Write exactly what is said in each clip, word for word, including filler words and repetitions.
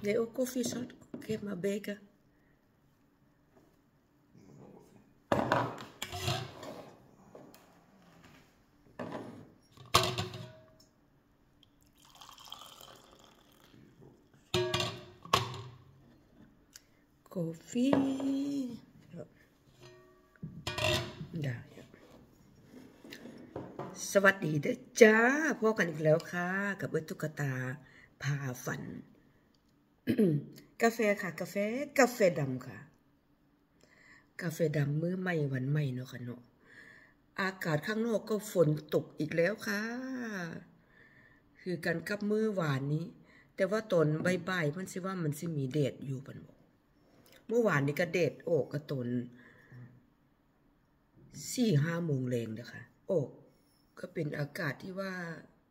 Jij ook koffiezat? Geef maar beker. Koffie. Ja. Daar, ja. สวัสดีเด้อจ้าพบกันอีกแล้วค่ะกับเบิร์ตุ๊กตาพาฝัน กาแฟค่ะกาแฟกาแฟดำค่ะกาแฟดำมื้อใหม่วันใหม่เนาะค่ะเนาะอากาศข้างนอกก็ฝนตกอีกแล้วค่ะคือกันกับมื้อวานนี้แต่ว่าตอนบ่ายๆมันสิว่ามันสิมีแดดอยู่ปานบ่เมื่อวานนี้ก็แดดออกก็ตอน สี่ห้าโมงแรงนะคะออกก็เป็นอากาศที่ว่า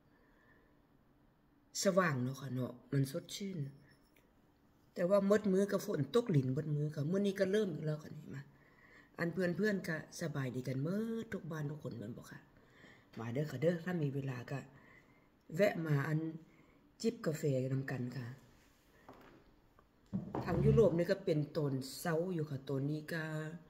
สว่างเนาะค่ะเนาะมันสดชื่นแต่ว่ามดมือกับฝนตกหลินมดมือค่ะเมื่อนี้ก็เริ่มอีกแล้วค่ะนี่มาอันเพื่อนเพื่อนก็สบายดีกันเมื่อทุกบ้านทุกคนเหมือนบอกค่ะมาเด้อค่ะเด้อถ้ามีเวลาก็แวะมาอันจิบกาแฟนำกันค่ะทางยุโรปนี่ก็เป็นตอนเช้าอยู่ค่ะตอนนี้ก็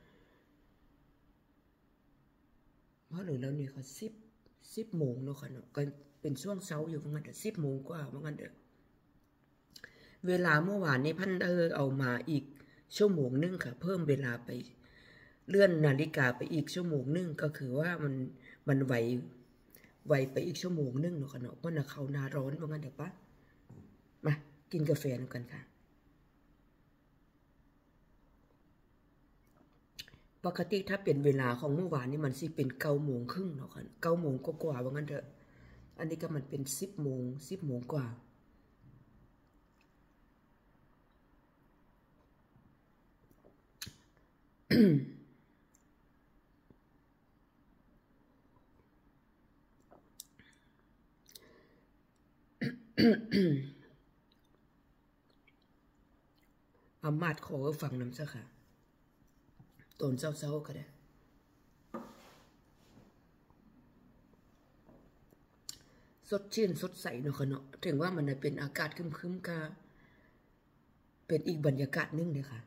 เพราะหรือแล้วนี่ค่ะสิบสิบโมงเนาะค่ะเนาะก็เป็นช่วงเช้าอยู่ว่างั้นเด้อสิบโมงกว่าว่างั้นเด้อเวลาเมื่อวานนี้พันเออเอามาอีกชั่วโมงนึงค่ะเพิ่มเวลาไปเลื่อนนาฬิกาไปอีกชั่วโมงนึงก็คือว่ามันมันไวไวไปอีกชั่วโมงนึงเนาะค่ะเนาะเพราะน่ะเขาหน้าร้อนว่างั้นเด้อปะมากินกาแฟกันค่ะปกติถ้าเป็นเวลาของเมื่อวานนี้มันสิเป็นเก้าโมงครึ่งเนาะค่ะเก้าโมงกว่าๆว่างั้นเถอะอันนี้ก็มันเป็นสิบโมงสิบโมงกว่าอามาดขอฟังน้ำซะค่ะตอนเช้าๆก็ได้สดชื่นสดใสเนาะค่ะเนาะถึงว่ามันเป็นอากาศครึ้มๆก็เป็นอีกบรรยากาศนึงเลยค่ะ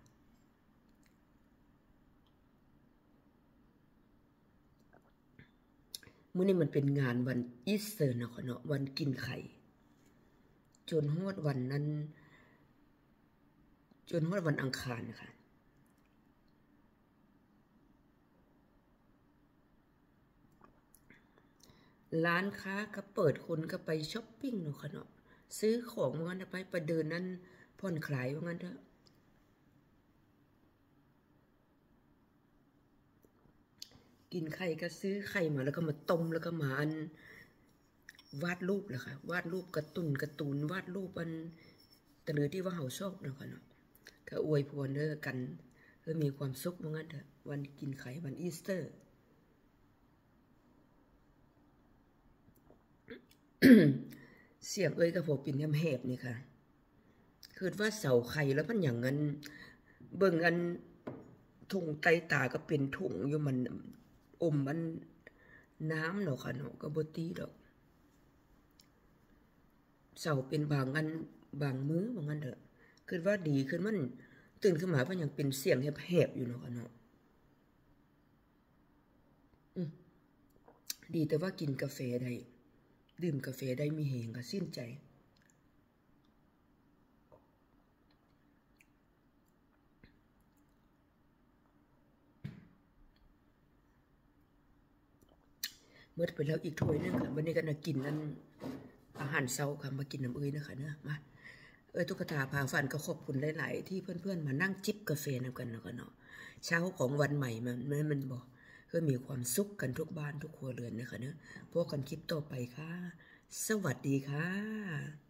มื้อนี้มันเป็นงานวันอีสเตอร์เนาะค่ะเนาะวันกินไข่จนฮอดวันนั้นจนฮอดวันอังคารค่ะร้านค้าก็เปิดคนก็ไปช้อปปิ้งเนาะค่ะเนาะซื้อของว่างั้นไปประเดินนั้นผ่อนคลายว่างั้นเถอะกินไข่ก็ซื้อไข่มาแล้วก็มาต้มแล้วก็มาอันวาดรูปเลยค่ะวาดรูปการ์ตูนการ์ตูนวาดรูปอันแต่หรือที่ว่าเฮาชอบเนาะค่ะเนาะก็อวยพรเด้อกันเพื่อมีความสุขว่างั้นเถอะวันกินไข่วันอีสเตอร์เสียงเอ้ยกับผมปิ่นแหบนี่ค่ะคือว่าเสาไข่แล้วมันอย่างนั้นเบิ่งอันถุงไตตาก็เป็นถุงอยู่มันอมมันน้ำเนาะค่ะเนาะก็บ่ตีดอกเสาเป็นบางอันบางมื้อว่างั้นเถอะคือว่าดีขึ้นมันตื่นขึ้นมามันยังเป็นเสียงแหบๆอยู่เนาะค่ะเนาะดีแต่ว่ากินกาแฟได้ดื่มกาแฟได้มีแหงก็สิ้นใจเมื่อไปแล้วอีกถ้วยนึงค่ะวันนี้ก็น่ากินนั่นอาหารเช้าค่ะมากินน้ำเอ้ยนะคะเนอะมาเอ้ยตุ๊กตาพาฝันก็ขอบคุณหลายๆที่เพื่อนๆมานั่งจิบกาแฟนำกันเนาะกันเนาะเช้าของวันใหม่มันมันบอกเพื่อมีความสุขกันทุกบ้านทุกครัวเรือนนะคะเนอะพวกกันคลิปต่อไปค่ะสวัสดีค่ะ